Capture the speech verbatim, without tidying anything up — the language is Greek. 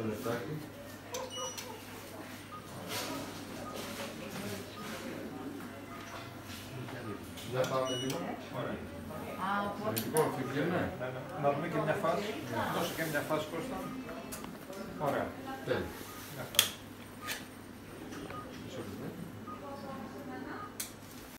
το λεπτάκι. Για πάμε λίγο. Ωραία. Λοιπόν, φύγαινε. Να δούμε και μια φάση. Δώσε και μια φάση Κώστα. Ωραία. Τέλει.